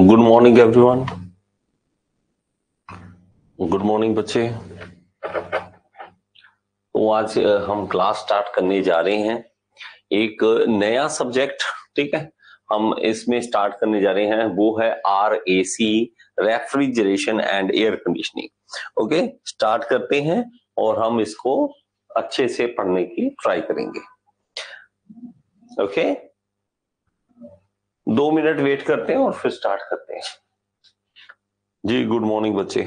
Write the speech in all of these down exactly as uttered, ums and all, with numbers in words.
Good morning everyone. Good morning बच्चे। तो आज हम क्लास स्टार्ट करने जा रहे हैं, एक नया सब्जेक्ट। ठीक है, हम इसमें स्टार्ट करने जा रहे हैं, वो है R A C, refrigeration and air conditioning. Okay, start करते हैं और हम इसको अच्छे से पढ़ने की ट्राई करेंगे। ओके, दो मिनट वेट करते हैं और फिर स्टार्ट करते हैं। जी गुड मॉर्निंग बच्चे।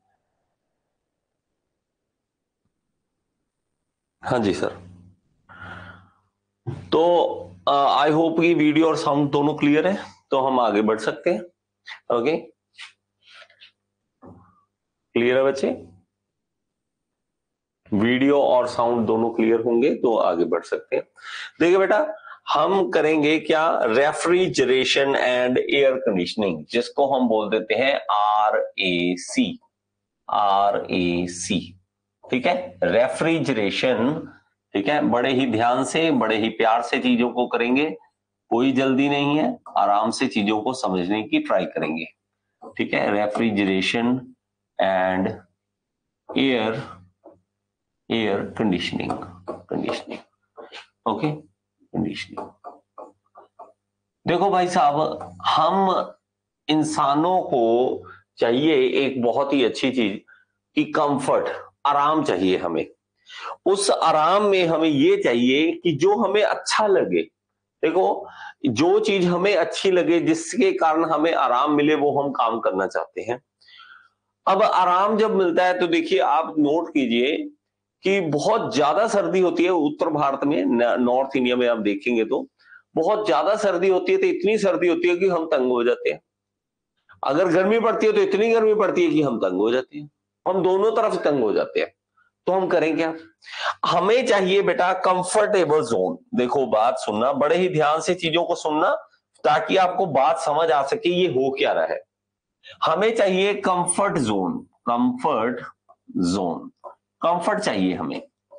हाँ जी सर। तो आई होप कि वीडियो और साउंड दोनों क्लियर है, तो हम आगे बढ़ सकते हैं। ओके, क्लियर है बच्चे? वीडियो और साउंड दोनों क्लियर होंगे तो आगे बढ़ सकते हैं। देखिए बेटा, हम करेंगे क्या, रेफ्रिजरेशन एंड एयर कंडीशनिंग, जिसको हम बोल देते हैं are A C. Are A सी, ठीक है, रेफ्रिजरेशन। ठीक है, बड़े ही ध्यान से, बड़े ही प्यार से चीजों को करेंगे, कोई जल्दी नहीं है, आराम से चीजों को समझने की ट्राई करेंगे। ठीक है, refrigeration and air air conditioning conditioning okay, conditioning. देखो भाई साहब, हम इंसानों को चाहिए एक बहुत ही अच्छी चीज कि कंफर्ट, आराम चाहिए हमें। उस आराम में हमें ये चाहिए कि जो हमें अच्छा लगे। देखो, जो चीज हमें अच्छी लगे, जिसके कारण हमें आराम मिले, वो हम काम करना चाहते हैं। अब आराम जब मिलता है तो देखिए, आप नोट कीजिए कि बहुत ज्यादा सर्दी होती है उत्तर भारत में, नॉर्थ इंडिया में आप देखेंगे तो बहुत ज्यादा सर्दी होती है, तो इतनी सर्दी होती है कि हम तंग हो जाते हैं। अगर गर्मी पड़ती है तो इतनी गर्मी पड़ती है कि हम तंग हो जाते हैं, हम दोनों तरफ तंग हो जाते हैं। तो हम करें क्या, हमें चाहिए बेटा कंफर्टेबल जोन। देखो बात सुनना, बड़े ही ध्यान से चीजों को सुनना, ताकि आपको बात समझ आ सके ये हो क्या रहा है। हमें चाहिए comfort zone, comfort zone, comfort चाहिए हमें।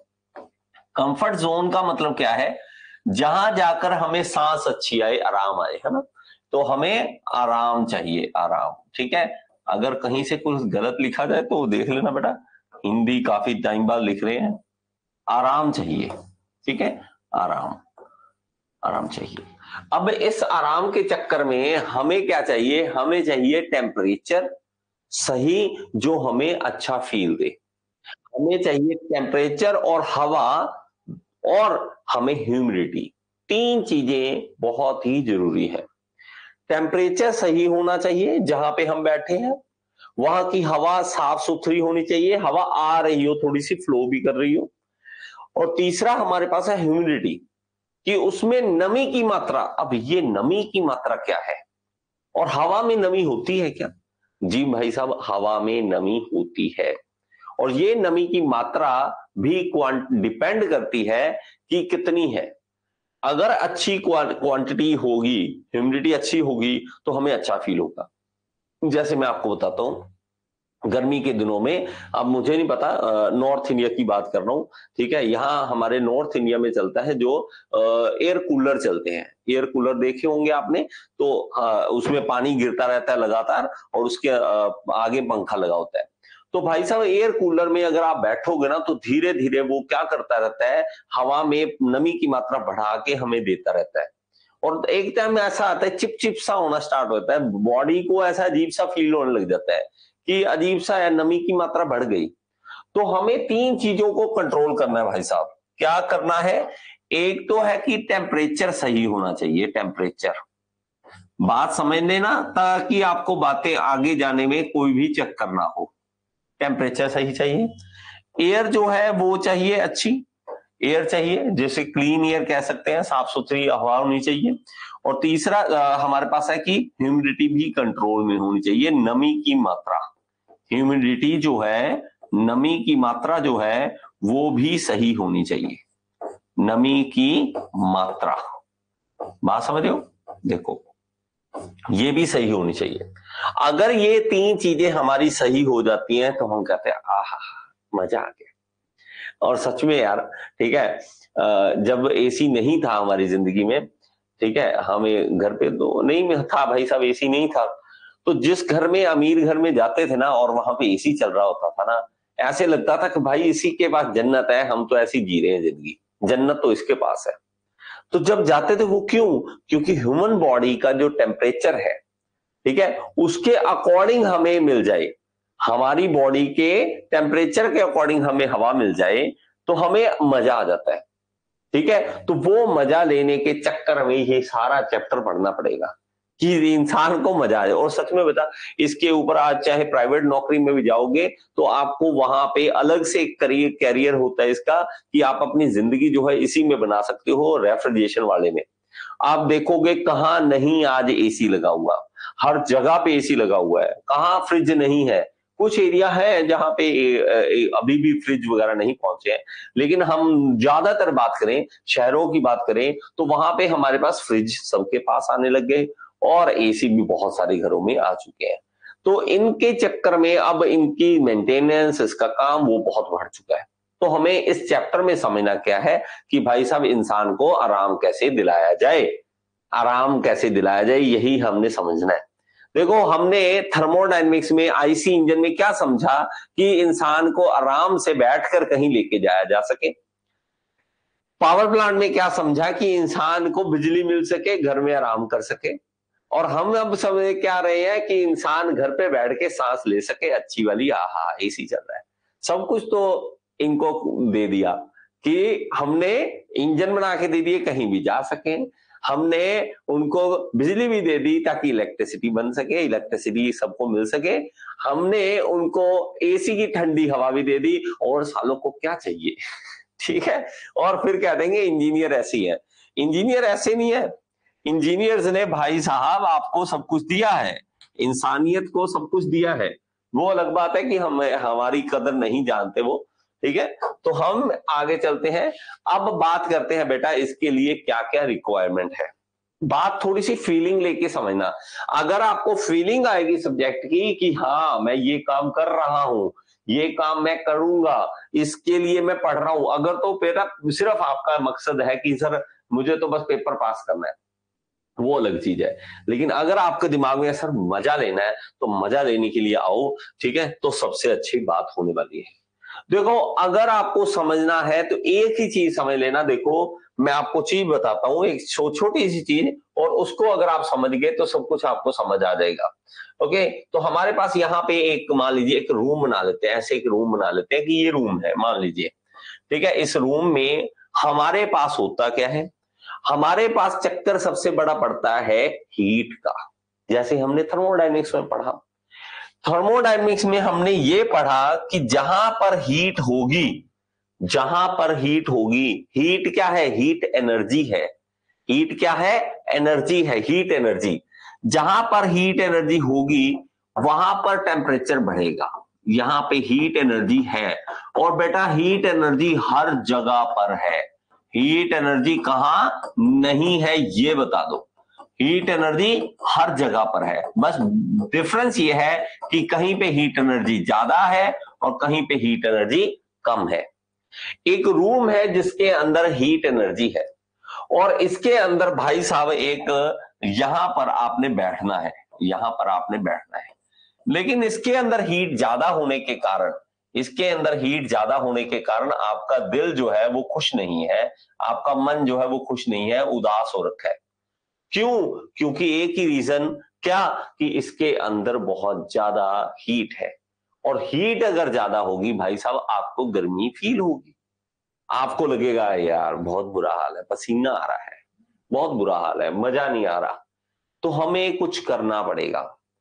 कंफर्ट जोन का मतलब क्या है, जहां जाकर हमें सांस अच्छी आए, आराम आए, है ना। तो हमें आराम चाहिए, आराम। ठीक है, अगर कहीं से कुछ गलत लिखा जाए तो देख लेना बेटा, हिंदी काफी टाइम बाद लिख रहे हैं। आराम चाहिए, ठीक है, आराम, आराम चाहिए। अब इस आराम के चक्कर में हमें क्या चाहिए, हमें चाहिए टेम्परेचर सही, जो हमें अच्छा फील दे। हमें चाहिए टेम्परेचर और हवा, और हमें ह्यूमिडिटी। तीन चीजें बहुत ही जरूरी है। टेम्परेचर सही होना चाहिए, जहां पे हम बैठे हैं वहां की हवा साफ सुथरी होनी चाहिए, हवा आ रही हो, थोड़ी सी फ्लो भी कर रही हो। और तीसरा हमारे पास है ह्यूमिडिटी, कि उसमें नमी की मात्रा। अब ये नमी की मात्रा क्या है, और हवा में नमी होती है क्या? जी भाई साहब, हवा में नमी होती है, और ये नमी की मात्रा भी डिपेंड करती है कि कितनी है। अगर अच्छी क्वांटिटी होगी, ह्यूमिडिटी अच्छी होगी, तो हमें अच्छा फील होगा। जैसे मैं आपको बताता हूं, गर्मी के दिनों में, अब मुझे नहीं पता, नॉर्थ इंडिया की बात कर रहा हूं। ठीक है, यहाँ हमारे नॉर्थ इंडिया में चलता है जो एयर कूलर चलते हैं। एयर कूलर देखे होंगे आपने, तो आ, उसमें पानी गिरता रहता है लगातार, और उसके आ, आगे पंखा लगा होता है। तो भाई साहब, एयर कूलर में अगर आप बैठोगे ना, तो धीरे धीरे वो क्या करता रहता है, हवा में नमी की मात्रा बढ़ा के हमें देता रहता है। और एक टाइम ऐसा आता है, चिप चिप सा होना स्टार्ट होता है, बॉडी को ऐसा अजीब सा फील होने लग जाता है कि अजीब सा है, नमी की मात्रा बढ़ गई। तो हमें तीन चीजों को कंट्रोल करना है भाई साहब। क्या करना है, एक तो है कि टेम्परेचर सही होना चाहिए, टेम्परेचर, बात समझ लेना, ताकि आपको बातें आगे जाने में कोई भी चक्कर ना हो। टेम्परेचर सही चाहिए। एयर जो है वो चाहिए अच्छी एयर चाहिए, जैसे क्लीन एयर कह सकते हैं, साफ सुथरी हवा होनी चाहिए। और तीसरा आ, हमारे पास है कि ह्यूमिडिटी भी कंट्रोल में होनी चाहिए, नमी की मात्रा, ह्यूमिडिटी जो है, नमी की मात्रा जो है वो भी सही होनी चाहिए, नमी की मात्रा। बात समझ रहे हो? देखो, ये भी सही होनी चाहिए। अगर ये तीन चीजें हमारी सही हो जाती हैं तो हम कहते हैं आहा, मजा आ गया। और सच में यार, ठीक है, जब एसी नहीं था हमारी जिंदगी में, ठीक है, हमें घर पे तो नहीं था भाई साहब, एसी नहीं था, तो जिस घर में अमीर घर में जाते थे ना और वहां पे एसी चल रहा होता था ना, ऐसे लगता था कि भाई इसी के पास जन्नत है, हम तो ऐसी जी रहे हैं जिंदगी, जन्नत तो इसके पास है। तो जब जाते थे वो क्यों? क्योंकि ह्यूमन बॉडी का जो टेम्परेचर है, ठीक है, उसके अकॉर्डिंग हमें मिल जाए, हमारी बॉडी के टेम्परेचर के अकॉर्डिंग हमें हवा मिल जाए तो हमें मजा आ जाता है। ठीक है, तो वो मजा लेने के चक्कर में ये सारा चैप्टर पढ़ना पड़ेगा कि इंसान को मजा आए। और सच में बता, इसके ऊपर आज चाहे प्राइवेट नौकरी में भी जाओगे तो आपको वहां पे अलग से करियर कैरियर होता है इसका, कि आप अपनी जिंदगी जो है इसी में बना सकते हो, रेफ्रिजरेशन वाले में। आप देखोगे कहां नहीं आज एसी लगा हुआ, हर जगह पे एसी लगा हुआ है, कहां फ्रिज नहीं है। कुछ एरिया है जहां पे ए, ए, अभी भी फ्रिज वगैरह नहीं पहुंचे हैं, लेकिन हम ज्यादातर बात करें, शहरों की बात करें, तो वहां पे हमारे पास फ्रिज सबके पास आने लग गए और एसी भी बहुत सारे घरों में आ चुके हैं। तो इनके चक्कर में अब इनकी मेंटेनेंस, इसका काम वो बहुत बढ़ चुका है। तो हमें इस चैप्टर में समझना क्या है कि भाई साहब इंसान को आराम कैसे दिलाया जाए, आराम कैसे दिलाया जाए, यही हमने समझना है। देखो, हमने थर्मोडायनेमिक्स में आईसी इंजन में क्या समझा कि इंसान को आराम से बैठकर कहीं लेके जाया जा सके। पावर प्लांट में क्या समझा कि इंसान को बिजली मिल सके, घर में आराम कर सके। और हम अब समझ क्या रहे हैं कि इंसान घर पे बैठ के सांस ले सके अच्छी वाली, आहा एसी चल रहा है। सब कुछ तो इनको दे दिया कि हमने इंजन बना के दे दिए, कहीं भी जा सके। हमने उनको बिजली भी दे दी ताकि इलेक्ट्रिसिटी बन सके, इलेक्ट्रिसिटी सबको मिल सके। हमने उनको एसी की ठंडी हवा भी दे दी, और सालों को क्या चाहिए। ठीक है, और फिर कह देंगे इंजीनियर ऐसी है। इंजीनियर ऐसे नहीं है, इंजीनियर्स ने भाई साहब आपको सब कुछ दिया है, इंसानियत को सब कुछ दिया है। वो अलग बात है कि हम हमारी कदर नहीं जानते वो। ठीक है, तो हम आगे चलते हैं। अब बात करते हैं बेटा इसके लिए क्या क्या रिक्वायरमेंट है। बात थोड़ी सी फीलिंग लेके समझना। अगर आपको फीलिंग आएगी सब्जेक्ट की कि हाँ मैं ये काम कर रहा हूं, ये काम मैं करूंगा, इसके लिए मैं पढ़ रहा हूं, अगर तो बेटा सिर्फ आपका मकसद है कि सर मुझे तो बस पेपर पास करना है, वो अलग चीज है। लेकिन अगर आपके दिमाग में सर मजा लेना है तो मजा लेने के लिए आओ, ठीक है, तो सबसे अच्छी बात होने वाली है। देखो, अगर आपको समझना है तो एक ही चीज समझ लेना। देखो, मैं आपको चीज बताता हूं, एक छो, छोटी सी चीज, और उसको अगर आप समझ गए तो सब कुछ आपको समझ आ जाएगा। ओके, तो हमारे पास यहाँ पे एक, मान लीजिए एक रूम बना लेते हैं, ऐसे एक रूम बना लेते हैं कि ये रूम है मान लीजिए। ठीक है, इस रूम में हमारे पास होता क्या है, हमारे पास चक्कर सबसे बड़ा पड़ता है हीट का। जैसे हमने थर्मोडायनेमिक्स में पढ़ा, थर्मोडायनेमिक्स में हमने ये पढ़ा कि जहां पर हीट होगी, जहां पर हीट होगी, हीट क्या है, हीट एनर्जी है। हीट क्या है, एनर्जी है, हीट एनर्जी। जहां पर हीट एनर्जी होगी वहां पर टेम्परेचर बढ़ेगा। यहां पे हीट एनर्जी है, और बेटा हीट एनर्जी हर जगह पर है। हीट एनर्जी कहां नहीं है ये बता दो। हीट एनर्जी हर जगह पर है, बस डिफरेंस ये है कि कहीं पे हीट एनर्जी ज्यादा है और कहीं पे हीट एनर्जी कम है। एक रूम है जिसके अंदर हीट एनर्जी है, और इसके अंदर भाई साहब एक, यहां पर आपने बैठना है, यहां पर आपने बैठना है, लेकिन इसके अंदर हीट ज्यादा होने के कारण, इसके अंदर हीट ज्यादा होने के कारण आपका दिल जो है वो खुश नहीं है, आपका मन जो है वो खुश नहीं है, उदास हो रखा है। क्यों? क्योंकि एक ही रीजन, क्या, कि इसके अंदर बहुत ज्यादा हीट है। और हीट अगर ज्यादा होगी भाई साहब, आपको गर्मी फील होगी, आपको लगेगा यार बहुत बुरा हाल है, पसीना आ रहा है, बहुत बुरा हाल है, मजा नहीं आ रहा। तो हमें कुछ करना पड़ेगा।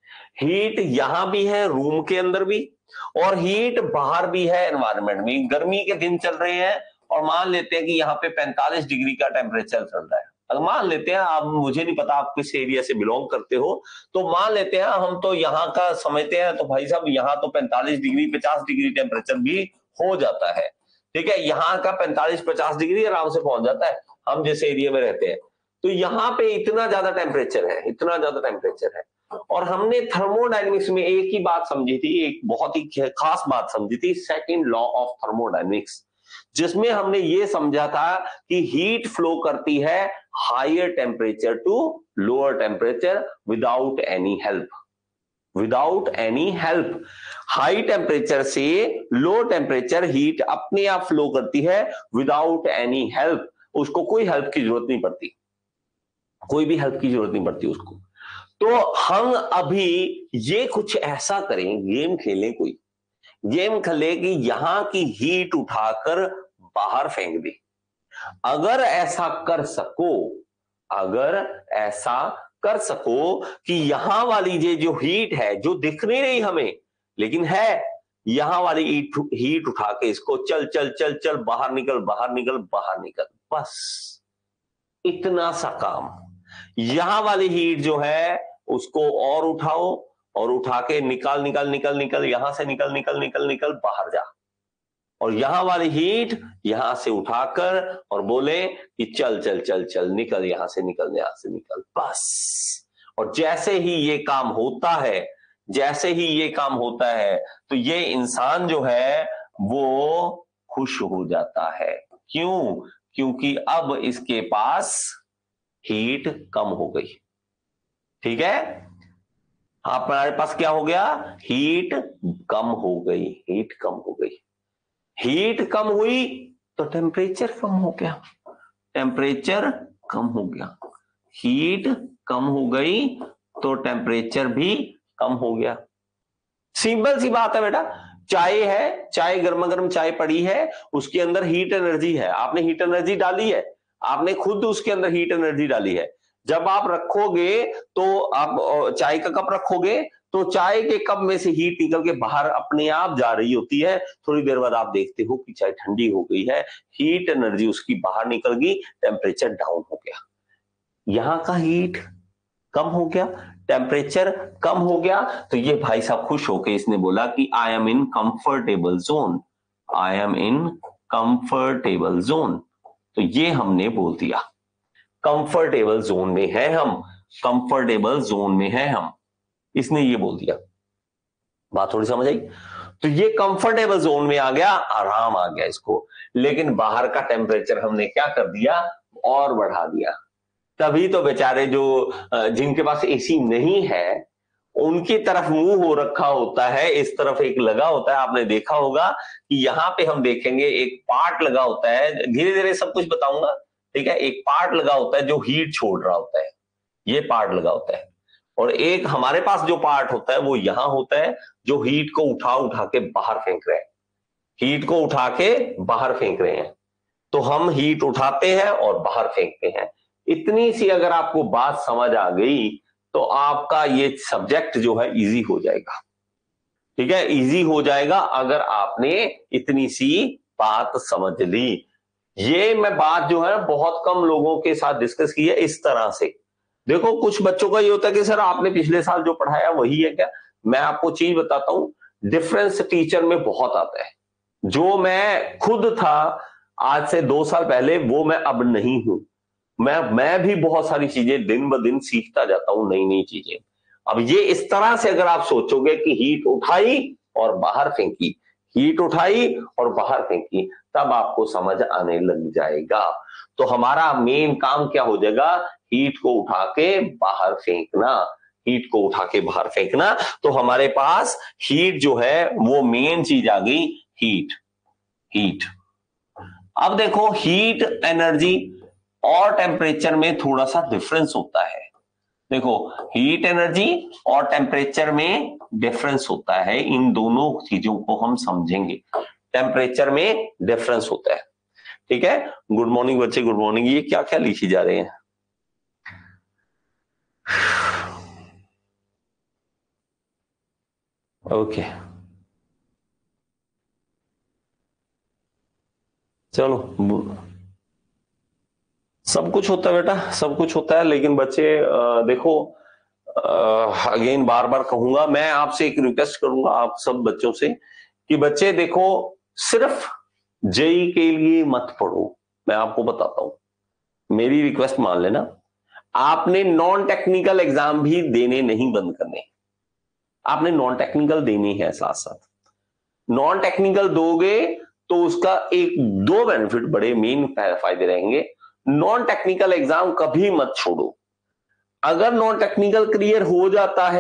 हीट यहां भी है रूम के अंदर भी, और हीट बाहर भी है एनवायरनमेंट में। गर्मी के दिन चल रहे हैं और मान लेते हैं कि यहाँ पे पैंतालीस डिग्री का टेम्परेचर चल रहा है। अगर मान लेते हैं, आप, मुझे नहीं पता आप किस एरिया से बिलोंग करते हो, तो मान लेते हैं हम तो यहाँ का समझते हैं, तो भाई साहब यहाँ तो पैंतालीस डिग्री पचास डिग्री टेम्परेचर भी हो जाता है। ठीक है, यहाँ का पैंतालीस पचास डिग्री आराम से पहुंच जाता है, हम जिस एरिया में रहते हैं। तो यहाँ पे इतना ज्यादा टेम्परेचर है, इतना ज्यादा टेम्परेचर है। और हमने थर्मोडायनेमिक्स में एक ही बात समझी थी, एक बहुत ही खास बात समझी थी, सेकंड लॉ ऑफ थर्मोडायनेमिक्स, जिसमें हमने ये समझा था कि हीट फ्लो करती है higher temperature to lower temperature without any help. Without any help. High temperature से लो टेम्परेचर हीट अपने आप फ्लो करती है विदाउट एनी हेल्प, उसको कोई हेल्प की जरूरत नहीं पड़ती, कोई भी हेल्प की जरूरत नहीं पड़ती उसको। तो हम अभी ये कुछ ऐसा करें, गेम खेलें, कोई गेम खेले कि यहां की हीट उठाकर बाहर फेंक दे। अगर ऐसा कर सको, अगर ऐसा कर सको कि यहां वाली ये जो हीट है, जो दिख नहीं रही हमें लेकिन है, यहां वाली हीट हीट उठा के इसको चल चल चल चल बाहर निकल बाहर निकल बाहर निकल, बस इतना सा काम। यहां वाली हीट जो है उसको और उठाओ, और उठा के निकाल निकाल निकल निकल यहां से निकल निकल निकल निकल बाहर जा, और यहां वाली हीट यहां से उठाकर और बोले कि चल चल चल चल निकल यहां से निकल यहां से निकल, बस। और जैसे ही ये काम होता है, जैसे ही ये काम होता है तो ये इंसान जो है वो खुश हो जाता है। क्यों? क्योंकि अब इसके पास हीट कम हो गई। ठीक है, हमारे पास क्या हो गया? हीट कम हो गई, हीट कम हो गई। हीट कम हुई तो टेम्परेचर कम हो गया, टेम्परेचर कम हो गया। हीट कम हो गई तो टेम्परेचर भी कम हो गया। सिंपल सी बात है बेटा। चाय है, चाय गर्मा गर्म चाय पड़ी है, उसके अंदर हीट एनर्जी है, आपने हीट एनर्जी डाली है, आपने खुद उसके अंदर हीट एनर्जी डाली है। जब आप रखोगे तो आप चाय का कप रखोगे तो चाय के कप में से हीट निकल के बाहर अपने आप जा रही होती है। थोड़ी देर बाद आप देखते हो कि चाय ठंडी हो गई है, हीट एनर्जी उसकी बाहर निकल गई, टेम्परेचर डाउन हो गया। यहां का हीट कम हो गया, टेम्परेचर कम हो गया, तो ये भाई साहब खुश होके इसने बोला कि I am in comfortable zone, I am in comfortable zone. तो ये हमने बोल दिया कंफर्टेबल जोन में है हम, कंफर्टेबल जोन में है हम, इसने ये बोल दिया। बात थोड़ी समझ आई? तो ये कंफर्टेबल जोन में आ गया, आराम आ गया इसको। लेकिन बाहर का टेम्परेचर हमने क्या कर दिया? और बढ़ा दिया। तभी तो बेचारे जो जिनके पास एसी नहीं है उनकी तरफ मुंह हो रखा होता है, इस तरफ एक लगा होता है। आपने देखा होगा कि यहां पे हम देखेंगे एक पार्ट लगा होता है, धीरे धीरे सब कुछ बताऊंगा, ठीक है। एक पार्ट लगा होता है जो हीट छोड़ रहा होता है, ये पार्ट लगा होता है। और एक हमारे पास जो पार्ट होता है वो यहां होता है, जो हीट को उठा उठा के बाहर फेंक रहे हैं, हीट को उठा के बाहर फेंक रहे हैं। तो हम हीट उठाते हैं और बाहर फेंकते हैं। इतनी सी अगर आपको बात समझ आ गई तो आपका ये सब्जेक्ट जो है इजी हो जाएगा। ठीक है, इजी हो जाएगा अगर आपने इतनी सी बात समझ ली। ये मैं बात जो है बहुत कम लोगों के साथ डिस्कस की है इस तरह से। देखो कुछ बच्चों का ये होता है कि सर आपने पिछले साल जो पढ़ाया वही है क्या? मैं आपको चीज बताता हूं, डिफरेंस टीचर में बहुत आता है। जो मैं खुद था आज से दो साल पहले, वो मैं अब नहीं हूं। मैं मैं भी बहुत सारी चीजें दिन ब दिन सीखता जाता हूं, नई नई चीजें। अब ये इस तरह से अगर आप सोचोगे कि हीट उठाई और बाहर फेंकी, हीट उठाई और बाहर फेंकी, तब आपको समझ आने लग जाएगा। तो हमारा मेन काम क्या हो जाएगा? हीट को उठा के बाहर फेंकना, हीट को उठा के बाहर फेंकना। तो हमारे पास हीट जो है वो मेन चीज आ गई, हीट, हीट। अब देखो हीट एनर्जी और टेम्परेचर में थोड़ा सा डिफरेंस होता है। देखो हीट एनर्जी और टेम्परेचर में डिफरेंस होता है, इन दोनों चीजों को हम समझेंगे। टेम्परेचर में डिफरेंस होता है, ठीक है। गुड मॉर्निंग बच्चे, गुड मॉर्निंग। ये क्या क्या लिखी जा रहे हैं? Okay okay. चलो, सब कुछ होता है बेटा, सब कुछ होता है। लेकिन बच्चे देखो, अगेन बार बार कहूंगा, मैं आपसे एक रिक्वेस्ट करूंगा आप सब बच्चों से कि बच्चे देखो, सिर्फ जेई के लिए मत पढ़ो। मैं आपको बताता हूं, मेरी रिक्वेस्ट मान लेना, आपने नॉन टेक्निकल एग्जाम भी देने नहीं बंद करने, आपने नॉन टेक्निकल देनी है साथ साथ। नॉन टेक्निकल दोगे तो उसका एक दो बेनिफिट बड़े मेन फायदे रहेंगे। नॉन टेक्निकल एग्जाम कभी मत छोड़ो। अगर नॉन टेक्निकल क्लियर हो जाता है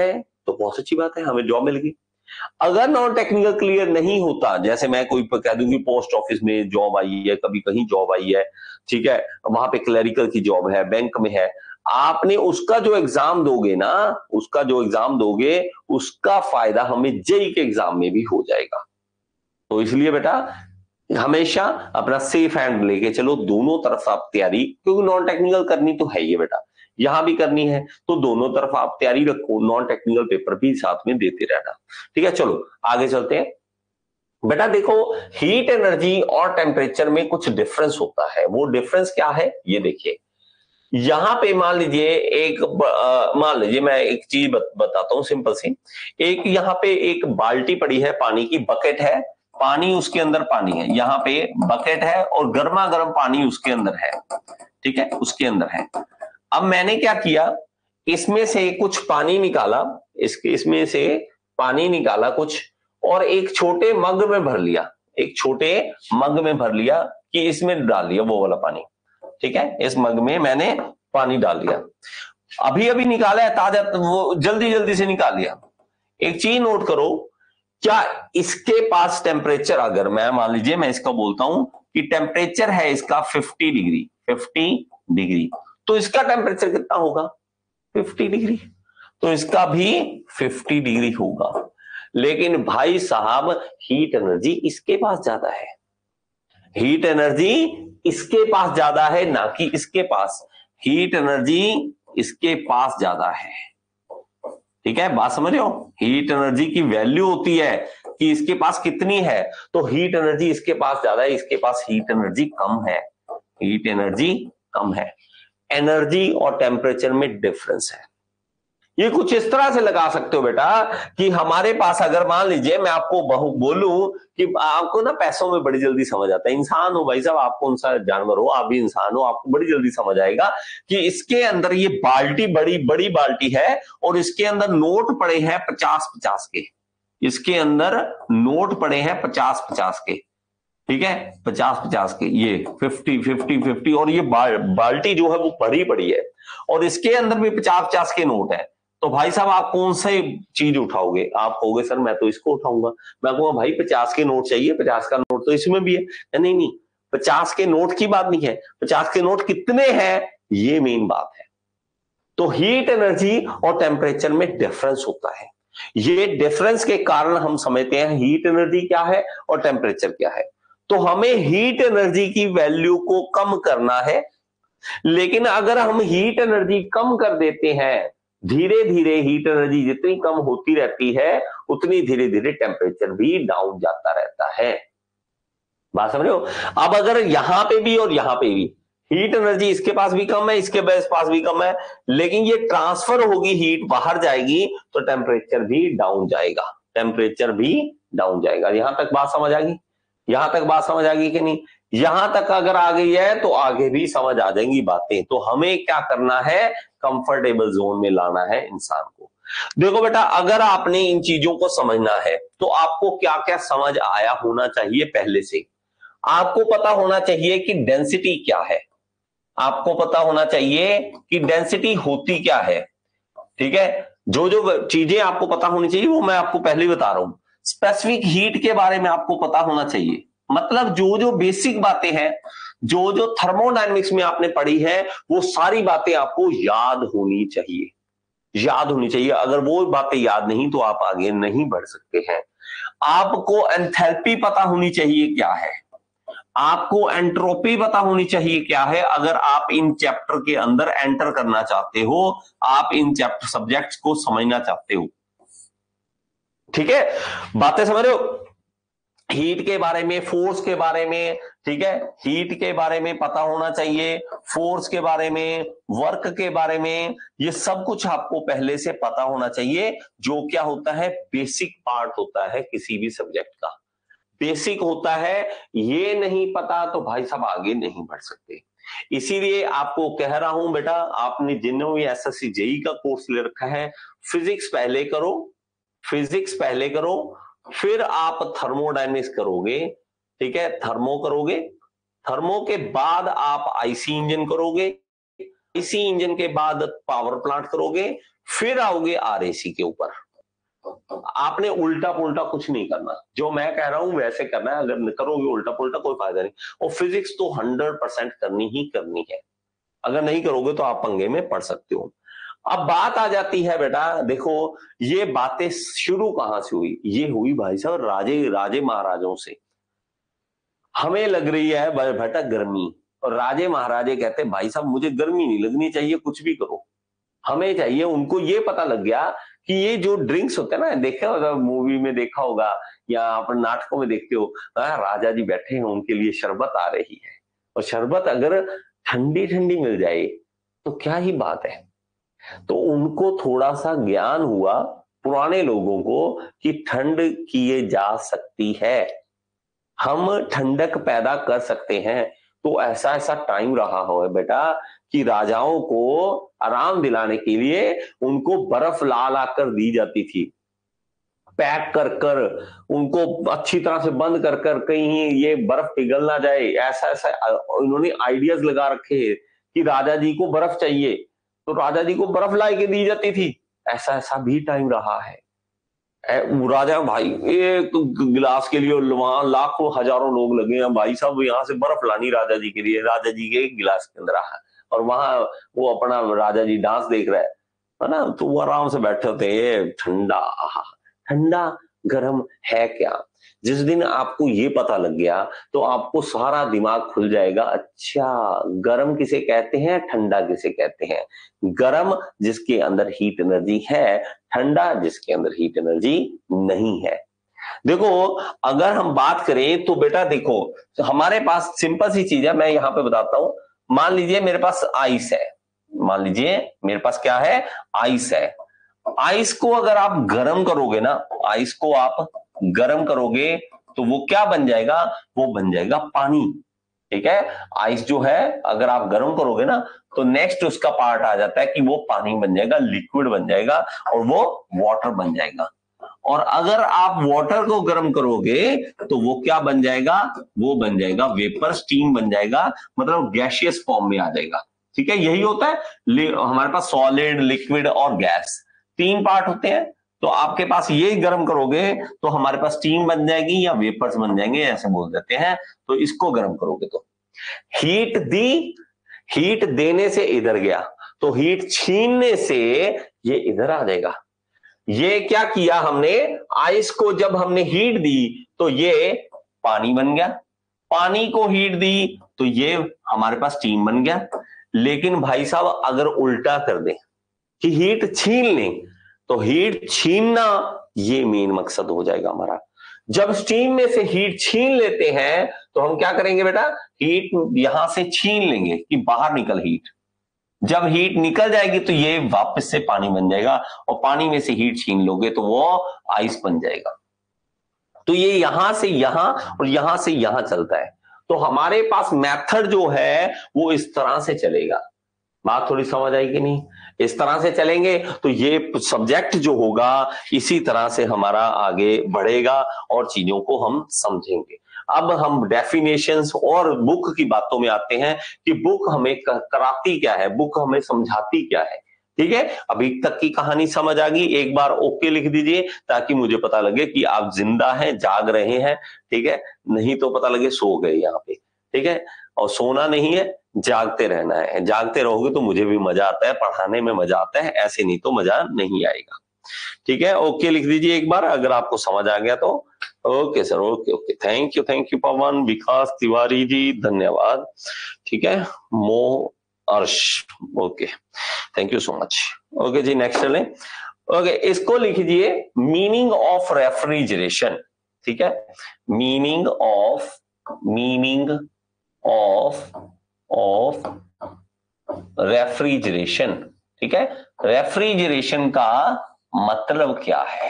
तो बहुत अच्छी बात है, हमें जॉब मिल गई। अगर नॉन टेक्निकल क्लियर नहीं होता, जैसे मैं कोई कह दूं कि पोस्ट ऑफिस में जॉब आई है, कभी कहीं जॉब आई है, ठीक है, वहां पे क्लरिकल की जॉब है, बैंक में है, आपने उसका जो एग्जाम दोगे ना, उसका जो एग्जाम दोगे उसका फायदा हमें जेई के एग्जाम में भी हो जाएगा। तो इसलिए बेटा हमेशा अपना सेफ हैंड लेके चलो, दोनों तरफ आप तैयारी, क्योंकि नॉन टेक्निकल करनी तो है ही बेटा, यहां भी करनी है, तो दोनों तरफ आप तैयारी रखो, नॉन टेक्निकल पेपर भी साथ में देते रहना। ठीक है, चलो आगे चलते हैं। बेटा देखो, हीट एनर्जी और टेम्परेचर में कुछ डिफरेंस होता है। वो डिफरेंस क्या है ये देखिए। यहां पे मान लीजिए एक अ, मान लीजिए मैं एक चीज बत, बताता हूं सिंपल सी। एक यहाँ पे एक बाल्टी पड़ी है, पानी की बकेट है, पानी उसके अंदर पानी है, यहाँ पे बकेट है और गर्मा गर्म पानी उसके अंदर है, ठीक है, उसके अंदर है। अब मैंने क्या किया, इसमें से कुछ पानी निकाला, इसके इसमें से पानी निकाला कुछ, और एक छोटे मग में भर लिया, एक छोटे मग में भर लिया कि इसमें डाल लिया वो वाला पानी, ठीक है, इस मग में मैंने पानी डाल दिया, अभी अभी निकाला है ताजा, वो जल्दी जल्दी से निकाल लिया। एक चीज नोट करो, क्या इसके पास टेम्परेचर, अगर मैं मान लीजिए मैं इसका बोलता हूं कि टेम्परेचर है इसका पचास डिग्री, पचास डिग्री, तो इसका टेम्परेचर कितना होगा, पचास डिग्री, तो इसका भी पचास डिग्री होगा। लेकिन भाई साहब हीट एनर्जी इसके पास ज्यादा है, हीट एनर्जी इसके पास ज्यादा है, ना कि इसके पास, हीट एनर्जी इसके पास ज्यादा है। ठीक है, बात समझ रहे हो, हीट एनर्जी की वैल्यू होती है कि इसके पास कितनी है, तो हीट एनर्जी इसके पास ज्यादा है, इसके पास हीट एनर्जी कम है, हीट एनर्जी कम है। एनर्जी और टेम्परेचर में डिफरेंस है। ये कुछ इस तरह से लगा सकते हो बेटा कि हमारे पास, अगर मान लीजिए मैं आपको बहु बोलूं कि आपको ना पैसों में बड़ी जल्दी समझ आता है, इंसान हो भाई साहब, आप कौन सा जानवर हो, आप भी इंसान हो, आपको बड़ी जल्दी समझ आएगा कि इसके अंदर ये बाल्टी, बड़ी बड़ी बाल्टी है और इसके अंदर नोट पड़े हैं पचास पचास के, इसके अंदर नोट पड़े हैं पचास पचास के, ठीक है, पचास पचास के, ये फिफ्टी फिफ्टी फिफ्टी, और ये बाल, बाल्टी जो है वो भरी पड़ी है और इसके अंदर भी पचास पचास के नोट है। तो भाई साहब आप कौन सा चीज उठाओगे, आप कहोगे सर मैं तो इसको उठाऊंगा। मैं कहूंगा भाई पचास के नोट चाहिए, पचास का नोट तो इसमें भी है। नहीं नहीं, पचास के नोट की बात नहीं है, पचास के नोट कितने हैं ये मेन बात है। तो हीट एनर्जी और टेम्परेचर में डिफरेंस होता है, ये डिफरेंस के कारण हम समझते हैं हीट एनर्जी क्या है और टेम्परेचर क्या है। तो हमें हीट एनर्जी की वैल्यू को कम करना है, लेकिन अगर हम हीट एनर्जी कम कर देते हैं, धीरे धीरे हीट एनर्जी जितनी कम होती रहती है उतनी धीरे धीरे टेम्परेचर भी डाउन जाता रहता है। बात समझ रहे हो। अब अगर यहां पे भी और यहां पे भी हीट एनर्जी इसके पास भी कम है, इसके पास भी कम है, लेकिन ये ट्रांसफर होगी, हीट बाहर जाएगी तो टेम्परेचर भी डाउन जाएगा, टेम्परेचर भी डाउन जाएगा। यहां तक बात समझ आ गई, यहां तक बात समझ आ गई कि नहीं, यहां तक अगर आ गई है तो आगे भी समझ आ जाएंगी बातें। तो हमें क्या करना है, कंफर्टेबल जोन में लाना है इंसान को। देखो बेटा, अगर आपने इन चीजों को समझना है तो आपको क्या क्या समझ आया होना चाहिए पहले से। आपको पता होना चाहिए कि डेंसिटी क्या है, आपको पता होना चाहिए कि डेंसिटी होती क्या है, ठीक है। जो जो चीजें आपको पता होनी चाहिए वो मैं आपको पहले ही बता रहा हूं। स्पेसिफिक हीट के बारे में आपको पता होना चाहिए, मतलब जो जो बेसिक बातें हैं, जो जो थर्मोडायनेमिक्स में आपने पढ़ी है, वो सारी बातें आपको याद होनी चाहिए, याद होनी चाहिए। अगर वो बातें याद नहीं तो आप आगे नहीं बढ़ सकते हैं। आपको एंथैल्पी पता होनी चाहिए क्या है, आपको एंट्रोपी पता होनी चाहिए क्या है, अगर आप इन चैप्टर के अंदर एंटर करना चाहते हो, आप इन चैप्टर सब्जेक्ट्स को समझना चाहते हो, ठीक है, बातें समझ रहे हो। हीट के बारे में, फोर्स के बारे में, ठीक है, हीट के बारे में पता होना चाहिए, फोर्स के बारे में, वर्क के बारे में, ये सब कुछ आपको पहले से पता होना चाहिए, जो क्या होता है बेसिक पार्ट होता है किसी भी सब्जेक्ट का, बेसिक होता है। ये नहीं पता तो भाई साहब आगे नहीं बढ़ सकते। इसीलिए आपको कह रहा हूं बेटा, आपने जिन्होंने भी एसएससी जेई का कोर्स ले रखा है, फिजिक्स पहले करो, फिजिक्स पहले करो, फिर आप थर्मोडायनेमिक्स करोगे, ठीक है, थर्मो करोगे, थर्मो के बाद आप आईसी इंजन करोगे, आईसी इंजन के बाद पावर प्लांट करोगे, फिर आओगे आरएसी के ऊपर। आपने उल्टा पुल्टा कुछ नहीं करना, जो मैं कह रहा हूं वैसे करना है, अगर करोगे उल्टा पुल्टा कोई फायदा नहीं। और फिजिक्स तो हंड्रेड परसेंट करनी ही करनी है, अगर नहीं करोगे तो आप पंगे में पड़ सकते हो। अब बात आ जाती है बेटा, देखो ये बातें शुरू कहां से हुई, ये हुई भाई साहब राजे राजे महाराजों से। हमें लग रही है बेटा गर्मी, और राजे महाराजे कहते भाई साहब मुझे गर्मी नहीं लगनी चाहिए, कुछ भी करो हमें चाहिए। उनको ये पता लग गया कि ये जो ड्रिंक्स होते हैं ना, देखा होगा मूवी में, देखा होगा या आप नाटकों में देखते हो, राजा जी बैठे हैं उनके लिए शरबत आ रही है, और शरबत अगर ठंडी ठंडी मिल जाए तो क्या ही बात है। तो उनको थोड़ा सा ज्ञान हुआ पुराने लोगों को कि ठंड किए जा सकती है, हम ठंडक पैदा कर सकते हैं। तो ऐसा ऐसा टाइम रहा हो बेटा कि राजाओं को आराम दिलाने के लिए उनको बर्फ ला ला कर दी जाती थी, पैक कर कर उनको अच्छी तरह से बंद कर कर, कहीं ये बर्फ पिघल ना जाए। ऐसा ऐसा इन्होंने आइडियाज लगा रखे कि राजा जी को बर्फ चाहिए तो राजा जी को बर्फ ला के दी जाती थी। ऐसा ऐसा भी टाइम रहा है। राजा भाई एक गिलास के लिए वहां लाखों हजारों लोग लगे हैं भाई साहब, यहाँ से बर्फ लानी राजा जी के लिए, राजा जी के एक गिलास के अंदर रहा, और वहां वो अपना राजा जी डांस देख रहा है है ना, तो वो आराम से बैठे होते हैं। ठंडा, ठंडा गर्म है क्या। जिस दिन आपको ये पता लग गया तो आपको सारा दिमाग खुल जाएगा, अच्छा गर्म किसे कहते हैं, ठंडा किसे कहते हैं। गर्म जिसके अंदर हीट एनर्जी है, ठंडा जिसके अंदर हीट एनर्जी नहीं है। देखो अगर हम बात करें तो बेटा देखो हमारे पास सिंपल सी चीज है, मैं यहां पे बताता हूं। मान लीजिए मेरे पास आइस है, मान लीजिए मेरे पास क्या है, आइस है। आइस को अगर आप गर्म करोगे ना, आइस को आप गर्म करोगे तो वो क्या बन जाएगा, वो बन जाएगा पानी। ठीक है, आइस जो है अगर आप गर्म करोगे ना तो नेक्स्ट उसका पार्ट आ जाता है कि वो पानी बन जाएगा, लिक्विड बन जाएगा, और वो वाटर बन जाएगा। और अगर आप वाटर को गर्म करोगे तो वो क्या बन जाएगा, वो बन जाएगा वेपर, स्टीम बन जाएगा, मतलब गैसियस फॉर्म में आ जाएगा। ठीक है, यही होता है हमारे पास सॉलिड, लिक्विड और गैस, तीन पार्ट होते हैं। तो आपके पास ये गर्म करोगे तो हमारे पास स्टीम बन जाएगी या वेपर्स बन जाएंगे, ऐसे बोल देते हैं। तो इसको गर्म करोगे तो हीट दी, हीट देने से इधर गया, तो हीट छीनने से ये इधर आ जाएगा। ये क्या किया हमने, आइस को जब हमने हीट दी तो ये पानी बन गया, पानी को हीट दी तो ये हमारे पास स्टीम बन गया। लेकिन भाई साहब अगर उल्टा कर दें कि हीट छीन लें, तो हीट छीनना ये मेन मकसद हो जाएगा हमारा। जब स्टीम में से हीट छीन लेते हैं तो हम क्या करेंगे बेटा, हीट यहां से छीन लेंगे कि बाहर निकल हीट। जब हीट निकल जाएगी तो ये वापस से पानी बन जाएगा, और पानी में से हीट छीन लोगे तो वो आइस बन जाएगा। तो ये यहां से यहां और यहां से यहां चलता है। तो हमारे पास मेथड जो है वो इस तरह से चलेगा। बात थोड़ी समझ आई कि नहीं, इस तरह से चलेंगे तो ये सब्जेक्ट जो होगा इसी तरह से हमारा आगे बढ़ेगा और चीजों को हम समझेंगे। अब हम डेफिनेशंस और बुक की बातों में आते हैं कि बुक हमें कराती क्या है, बुक हमें समझाती क्या है। ठीक है, अभी तक की कहानी समझ आ गई, एक बार ओके लिख दीजिए ताकि मुझे पता लगे कि आप जिंदा हैं, जाग रहे हैं। ठीक है, नहीं तो पता लगे सो गए यहाँ पे। ठीक है, और सोना नहीं है, जागते रहना है। जागते रहोगे तो मुझे भी मजा आता है, पढ़ाने में मजा आता है, ऐसे नहीं तो मजा नहीं आएगा। ठीक है, ओके लिख दीजिए एक बार अगर आपको समझ आ गया तो। Okay sir, okay okay, thank you thank you Pawan, Vikas Tiwari ji धन्यवाद। ठीक है, Mo Arsh, okay thank you so much. Okay जी, नेक्स्ट चलें। ओके, इसको लिखिए मीनिंग ऑफ रेफ्रिजरेशन। ठीक है, meaning of meaning of of refrigeration. ठीक है, रेफ्रिजरेशन का मतलब क्या है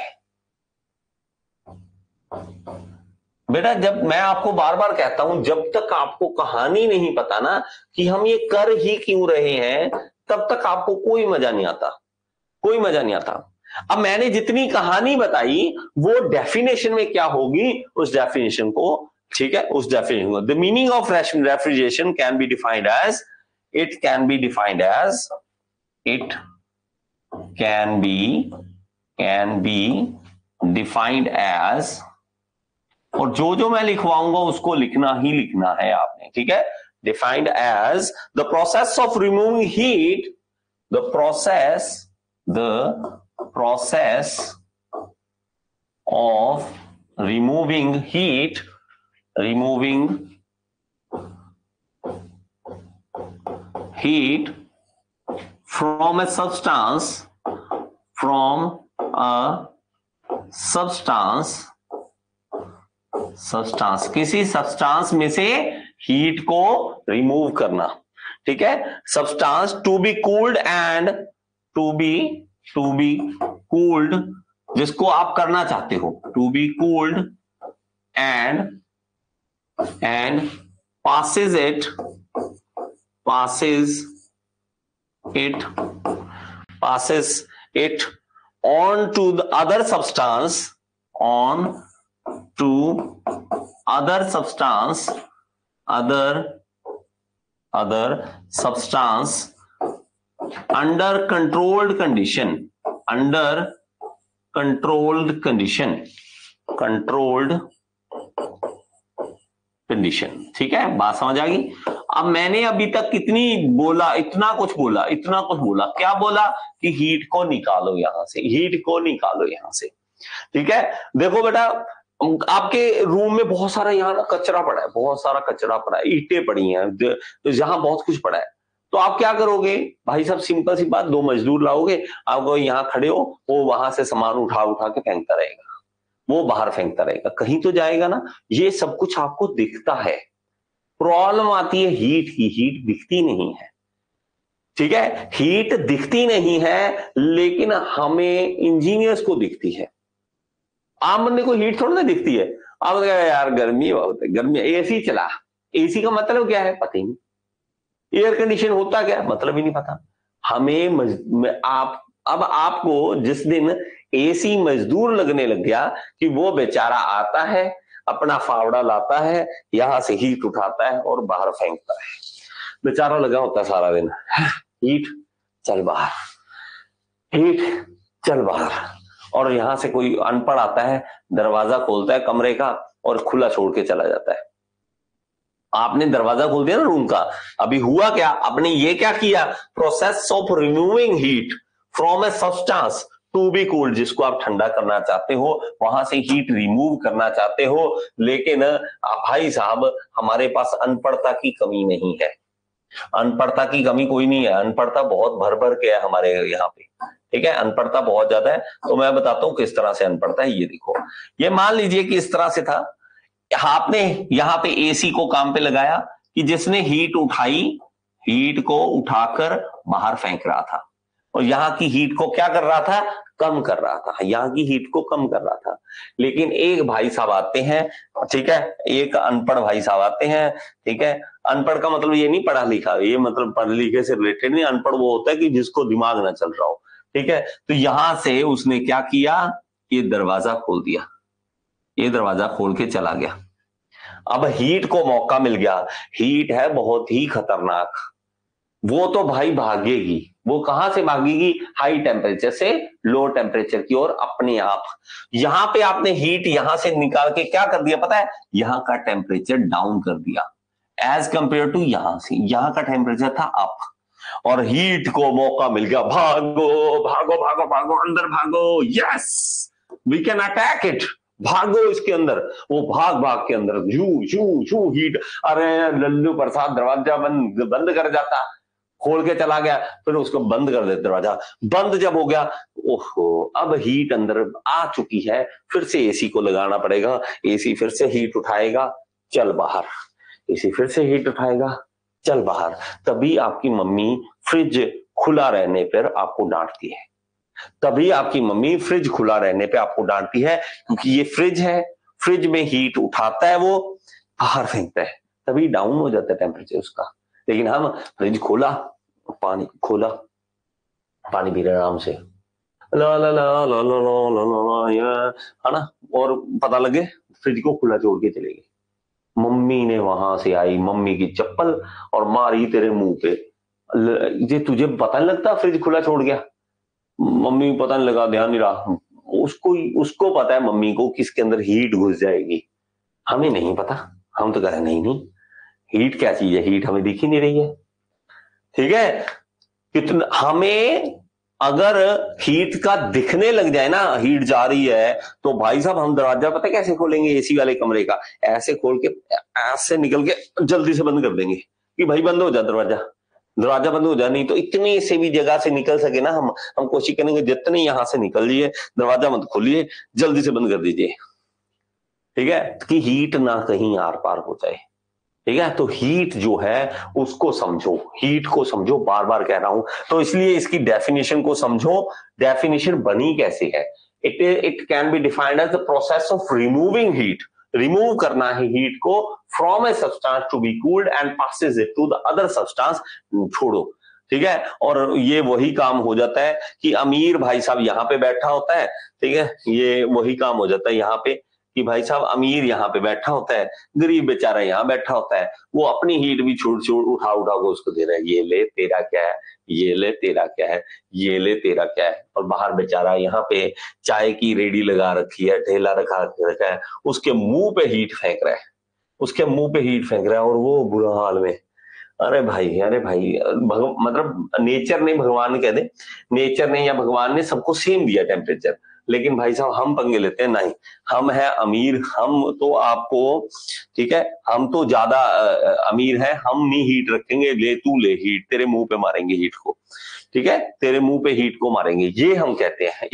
बेटा। जब मैं आपको बार बार कहता हूं, जब तक आपको कहानी नहीं पता ना कि हम ये कर ही क्यों रहे हैं, तब तक आपको कोई मजा नहीं आता, कोई मजा नहीं आता। अब मैंने जितनी कहानी बताई वो डेफिनेशन में क्या होगी, उस डेफिनेशन को, ठीक है, उस डेफिनेशन को, the meaning of refrigeration can be defined as, it can be defined as, it can be can be defined as, और जो जो मैं लिखवाऊंगा उसको लिखना ही लिखना है आपने, ठीक है। Defined as the process of removing heat, the process the process of removing heat, removing heat from a substance, from a substance, substance किसी सब्सटेंस में से हीट को रिमूव करना, ठीक है। Substance to be cooled and to be to be cooled, जिसको आप करना चाहते हो, to be cooled and and passes it passes it passes it on to the other substance, on to other substance, other other substance under controlled condition, under controlled condition, controlled condition, ठीक है। बात समझ आ गई। अब मैंने अभी तक कितनी बोला, इतना कुछ बोला, इतना कुछ बोला, क्या बोला कि हीट को निकालो यहां से, हीट को निकालो यहां से, ठीक है। देखो बेटा, आपके रूम में बहुत सारा यहाँ ना कचरा पड़ा है, बहुत सारा कचरा पड़ा है, ईंटें पड़ी हैं, तो जहां बहुत कुछ पड़ा है, तो आप क्या करोगे भाई साहब, सिंपल सी बात, दो मजदूर लाओगे, आप यहाँ खड़े हो, वो वहां से सामान उठा उठा के फेंकता रहेगा, वो बाहर फेंकता रहेगा, कहीं तो जाएगा ना। ये सब कुछ आपको दिखता है। प्रॉब्लम आती है हीट की, हीट दिखती नहीं है, ठीक है। हीट दिखती नहीं है, लेकिन हमें इंजीनियर्स को दिखती है। आम बंदे को हीट थोड़ा ना दिखती है। आप यार गर्मी बहुत है, गर्मी, एसी चला, एसी का मतलब क्या है पता ही नहीं, एयर कंडीशन होता क्या मतलब ही नहीं पता हमें। मज, आप अब आपको जिस दिन एसी मजदूर लगने लग गया कि वो बेचारा आता है, अपना फावड़ा लाता है, यहां से हीट उठाता है और बाहर फेंकता है, बेचारा लगा होता है सारा दिन, हीट चल बाहर, हीट चल बाहर, और यहां से कोई अनपढ़ आता है, दरवाजा खोलता है कमरे का और खुला छोड़ के चला जाता है। आपने दरवाजा खोल दिया ना रूम का, अभी हुआ क्या, आपने ये क्या किया, process of removing heat from a substance to be cooled, जिसको आप ठंडा करना चाहते हो, वहां से हीट रिमूव करना चाहते हो। लेकिन भाई साहब, हमारे पास अनपढ़ता की कमी नहीं है, अनपढ़ता की कमी कोई नहीं है, अनपढ़ता बहुत भर भर के है हमारे यहाँ पे, ठीक है, अनपढ़ता बहुत ज्यादा है। तो मैं बताता हूँ किस तरह से अनपढ़ता है। ये देखो, ये मान लीजिए कि इस तरह से था, आपने यहाँ पे एसी को काम पे लगाया कि जिसने हीट उठाई, हीट को उठाकर बाहर फेंक रहा था, और यहाँ की हीट को क्या कर रहा था, कम कर रहा था, यहाँ की हीट को कम कर रहा था। लेकिन एक भाई साहब आते हैं, ठीक है, एक अनपढ़ भाई साहब आते हैं, ठीक है। अनपढ़ का मतलब ये नहीं पढ़ा लिखा, ये मतलब पढ़े लिखे से रिलेटेड नहीं, अनपढ़ वो होता है कि जिसको दिमाग ना चल रहा हो, ठीक है। तो यहां से उसने क्या किया, ये दरवाजा खोल दिया, ये दरवाजा खोल के चला गया। अब हीट को मौका मिल गया, हीट है बहुत ही खतरनाक, वो तो भाई भागेगी, वो कहां से भागेगी, हाई टेम्परेचर से लो टेम्परेचर की ओर अपने आप। यहां पे आपने हीट यहां से निकाल के क्या कर दिया पता है, यहां का टेम्परेचर डाउन कर दिया एज कंपेयर टू यहां से, यहां का टेम्परेचर था अप, और हीट को मौका मिल गया, भागो भागो भागो भागो, अंदर भागो, yes we can attack it, भागो इसके अंदर। वो भाग भाग के अंदर यू यू यू हीट, अरे लल्लू प्रसाद दरवाजा बंद बंद कर जाता, खोल के चला गया, फिर उसको बंद कर देते, दरवाजा बंद जब हो गया, ओहो अब हीट अंदर आ चुकी है, फिर से एसी को लगाना पड़ेगा, एसी फिर से हीट उठाएगा, चल बाहर, एसी फिर से हीट उठाएगा, चल बाहर। तभी आपकी मम्मी फ्रिज खुला रहने पर आपको डांटती है, तभी आपकी मम्मी फ्रिज खुला रहने पे आपको डांटती है, क्योंकि ये फ्रिज है, फ्रिज में हीट उठाता है, वो बाहर फेंकता है, तभी डाउन हो जाता है टेम्परेचर उसका। लेकिन हम फ्रिज खोला, पानी खोला, पानी पी रहे आराम से, ला ला ला ला ला ला ला ला, है ना, और पता लगे फ्रिज को खुला छोड़ के चले गए। मम्मी ने वहां से आई, मम्मी की चप्पल और मारी तेरे मुंह पे, ये तुझे पता नहीं लगता फ्रिज खुला छोड़ गया, मम्मी पता नहीं लगा, ध्यान नहीं रहा, उसको उसको पता है मम्मी को किसके अंदर हीट घुस जाएगी, हमें नहीं पता। हम तो कह रहे नहीं नहीं, हीट क्या चीज है, हीट हमें दिख ही नहीं रही है। ठीक है, कितना हमें अगर हीट का दिखने लग जाए ना, हीट जा रही है, तो भाई साहब हम दरवाजा पता है कैसे खोलेंगे एसी वाले कमरे का, ऐसे खोल के ऐसे निकल के जल्दी से बंद कर देंगे कि भाई बंद हो जा दरवाजा, दरवाजा बंद हो जाए। नहीं तो इतनी से भी जगह से निकल सके ना हम हम कोशिश करेंगे जितने यहां से निकल जाइए, दरवाजा मत खोलिए, जल्दी से बंद कर दीजिए। ठीक है, कि हीट ना कहीं आर पार हो जाए। ठीक है, तो हीट जो है उसको समझो, हीट को समझो, बार बार कह रहा हूं। तो इसलिए इसकी डेफिनेशन को समझो। डेफिनेशन बनी कैसे है, it it can be defined as the process of removing heat. Remove करना है हीट को from a substance to be cooled and passes it to the other substance. छोड़ो, ठीक है, और ये वही काम हो जाता है कि अमीर भाई साहब यहां पे बैठा होता है, ठीक है, ये वही काम हो जाता है यहाँ पे कि भाई साहब अमीर यहाँ पे बैठा होता है, गरीब बेचारा यहाँ बैठा होता है, वो अपनी हीट भी छोड़ छोड़ उठा उठा को उसको दे रहा है, ये ले तेरा क्या है, ये ले तेरा क्या है, ये ले तेरा क्या है। और बाहर बेचारा यहाँ पे चाय की रेडी लगा रखी है, ठेला रखा रखा है, उसके मुंह पे हीट फेंक रहा है, उसके मुंह पे हीट फेंक रहा है और वो बुरा हाल में। अरे भाई, अरे भाई, भगव मतलब नेचर ने, भगवान कह दे, नेचर ने या भगवान ने सबको सेम दिया टेम्परेचर, लेकिन भाई साहब हम पंगे लेते हैं, नहीं हम है अमीर, हम तो आपको, ठीक है, हम तो ज्यादा अमीर है, हम नहीं हीट रखेंगे, ले तू ले हीट, तेरे मुंह पे मारेंगे हीट को, ठीक है, तेरे मुंह पे हीट को मारेंगे, ये हम कहते हैं।